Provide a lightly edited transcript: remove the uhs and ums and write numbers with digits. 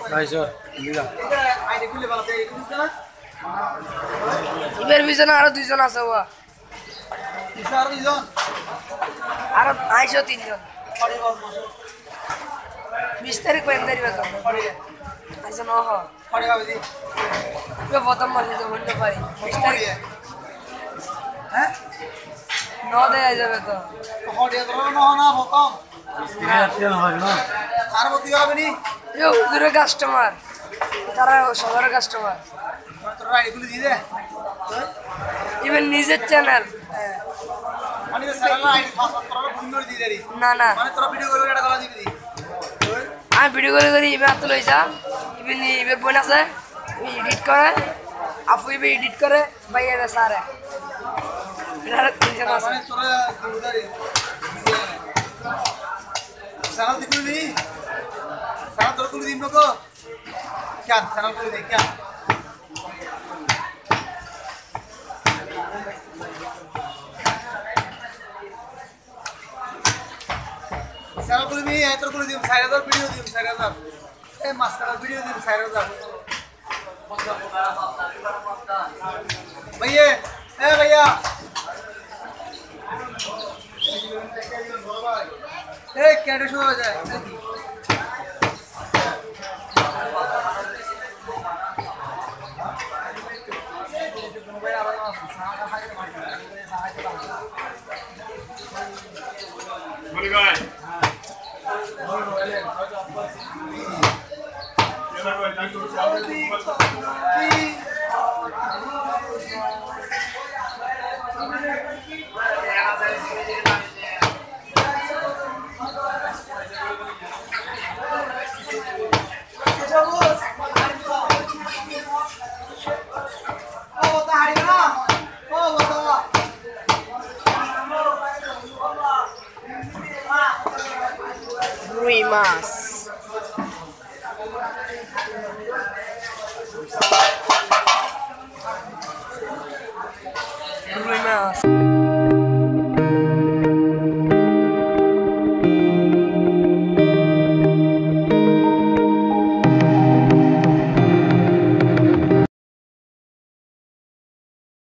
ইবের পিছনে আরো দুইজন আছে ওয়া আরো আইসো তিনজন 20 তারিখ পেন্দারি বেতন আইসো ন হ প্রথম মাসে তো হইতে পারি 20 তারিখ হ্যাঁ ন দেয়া যাবে তো কাস্টমার তারা সবার কাস্টমার ইভেন নিজের চ্যানেল না না আমি ভিডিও করে ইভেন হাতে লইছা ইভেন ইভেন বোন আছে এডিট করে আপু ইভেন এডিট করে বাইরে সারে Channel dikul ni, channel terkul di mana ko? Kian channel kul di kian? Channel kul ni, terkul di saya ada video di saya ada. Master video di saya ada. Bhaiya, bhaiya. कैसे show हो जाए Rimas. Rimas.